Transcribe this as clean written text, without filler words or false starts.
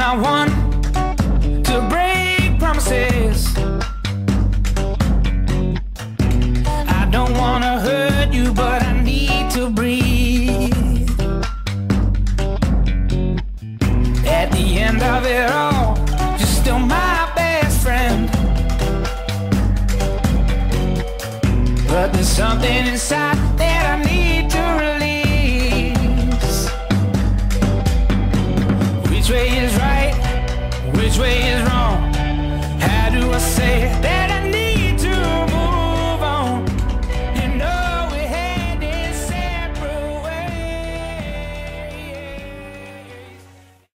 not one to break promises. I don't wanna hurt you, but I need to breathe. At the end of it all, you're still my best friend. But there's something inside that I need to release. Which way is right? Which way is wrong? How do I say that